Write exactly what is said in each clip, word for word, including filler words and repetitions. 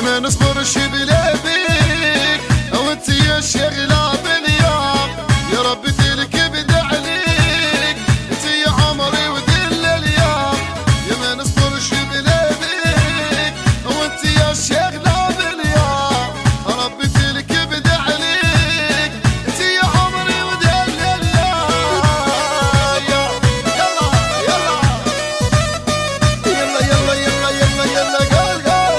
ما نصبرش بلا بيك وانت يا شغلة باليوم يا ربي تلك بدع عليك انت يا عمري ودل اليوم يا ما نصبرش بلا بيك وانت يا شغلة باليوم ربي تلك بدع عليك انت يا عمري ودل اليوم يلا يلا يلا يلا يلا يلا قول قول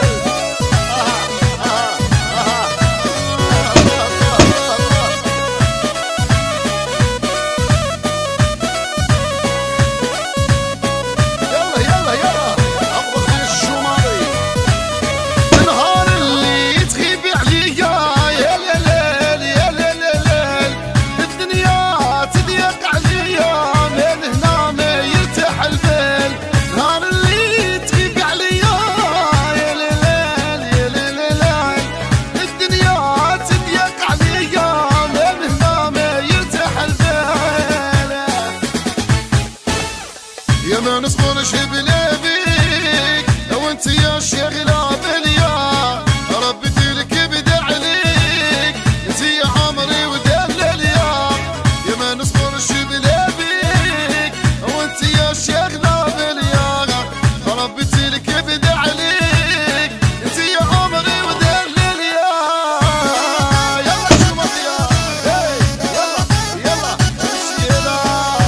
يا ما نصبرش بلا بيك وانت يا شغلة باليا ربي تلك بدع عليك انت يا عمري ودل اليوم يا ما نصبرش بلا بيك وانت يا شغلة باليا ربي تلك بدع عليك انت يا عمري ودل اليوم يلا شو مطيا يلا يلا امشي يلا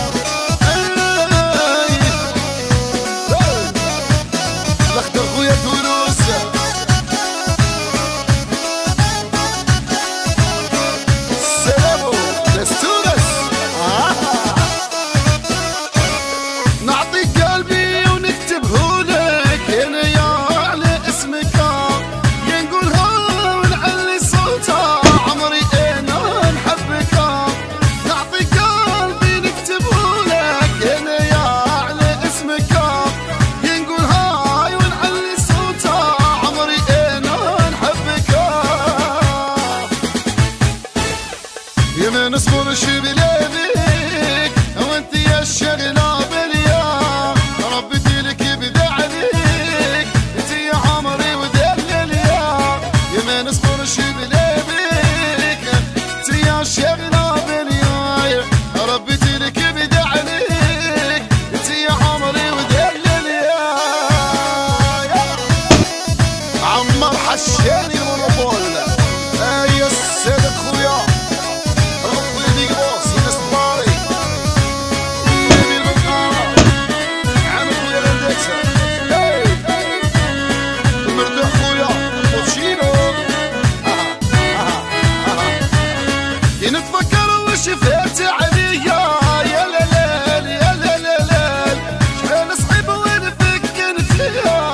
الاخضر خويا تونس سلامو ناس تونس نعطيك قلبي ونكتبهولك انا يا على اسمك يا نقولها ونعلي صوتها عمري انا نحبك نعطيك قلبي نكتبهولك انا يا على اسمك يا نقولها يا ما نصبرش بلا بيك وانت يا الشغلة باليا ربي تلك بدع عليك انت يا عمري ودل اليوم يا ما نصبرش بلا بيك انت يا الشغلة باليا ربي تلك بدع عليك انت يا عمري ودل اليوم عمر حشاني المونوبول يا السيد خويا نتفكر وش فات عليا يا ليل يا ليل شحال صعيب ونفكر فيها